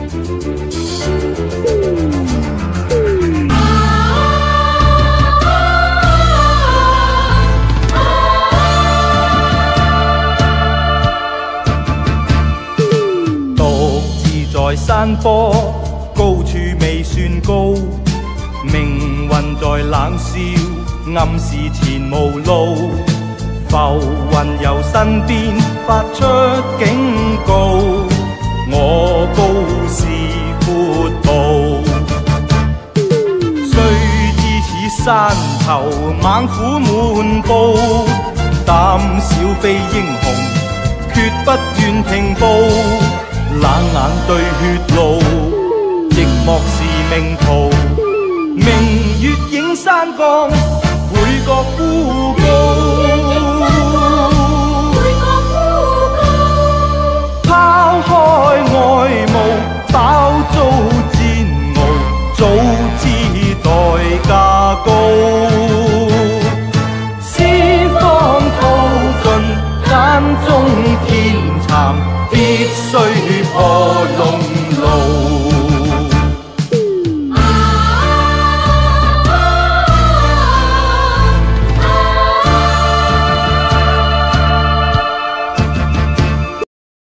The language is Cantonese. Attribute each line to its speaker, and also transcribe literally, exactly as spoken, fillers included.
Speaker 1: 在山坡高處未算高，命運在冷笑，暗示前無路。浮雲由身邊發出警告，我高是闊步。雖知此山頭猛虎滿布，膽小非英雄，決不願停步。冷眼對血路，寂寞是命途。明月映山崗，會覺孤高。拋開愛慕，飽遭煎熬，早知代價高。思方吐盡，眼中天蠶，必須